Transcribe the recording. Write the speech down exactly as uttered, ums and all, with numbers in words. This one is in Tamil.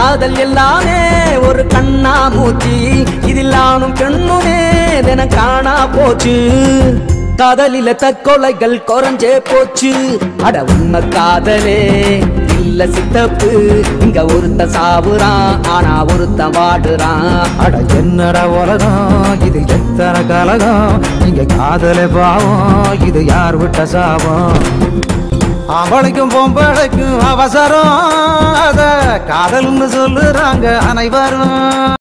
காதல் எல்லாமே ஒரு கண்ணா மூச்சி இதில் ஆணும் பெண்ணுமே தின காணா போச்சு காதலில தற்கொலைகள் குறைஞ்சே போச்சு அட உண்மை காதலே இல்ல சித்தப்பு இங்க ஒருத்த சாவுறான் ஆனா ஒருத்த வாடுறான் அட என்னடா உலகம் இது எத்தனை கலகம் இங்க காதலே பாவம் இது யார் விட்ட சாபம் ஆம்பளைக்கும் பொம்பளைக்கும் அவசரம் அத காதல்னு சொல்லுறாங்க அனைவரும்